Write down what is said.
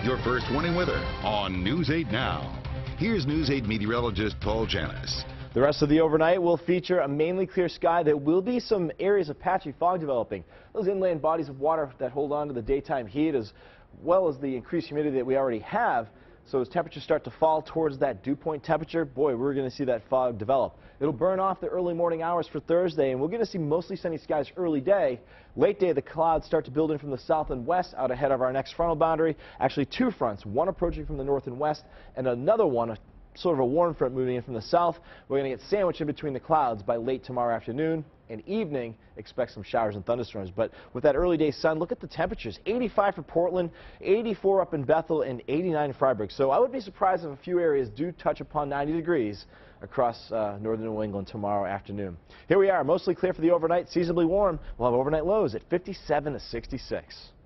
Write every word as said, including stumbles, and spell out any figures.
Your first warning weather on News eight Now. Here's News eight meteorologist Paul Janus. The rest of the overnight will feature a mainly clear sky. There will be some areas of patchy fog developing. Those inland bodies of water that hold on to the daytime heat as well as the increased humidity that we already have. So as temperatures start to fall towards that dew point temperature, boy, we're going to see that fog develop. It'll burn off the early morning hours for Thursday, and we're going to see mostly sunny skies early day. Late day, the clouds start to build in from the south and west out ahead of our next frontal boundary. Actually, two fronts, one approaching from the north and west, and another one, sort of a warm front moving in from the south. We're going to get sandwiched in between the clouds by late tomorrow afternoon and evening. Expect some showers and thunderstorms. But with that early day sun, look at the temperatures. eighty-five for Portland, eighty-four up in Bethel, and eighty-nine in Freiburg. So I would be surprised if a few areas do touch upon ninety degrees across uh, northern New England tomorrow afternoon. Here we are, mostly clear for the overnight, seasonably warm. We'll have overnight lows at fifty-seven to sixty-six.